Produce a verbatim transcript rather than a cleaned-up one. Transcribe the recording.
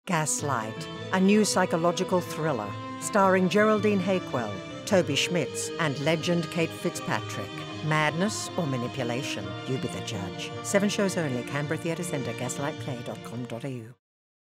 Gaslight, a new psychological thriller starring Geraldine Hakewill, Toby Schmitz and legend Kate Fitzpatrick. Madness or manipulation? You be the judge. Seven shows only. Canberra Theatre Centre, gaslight play dot com dot a u.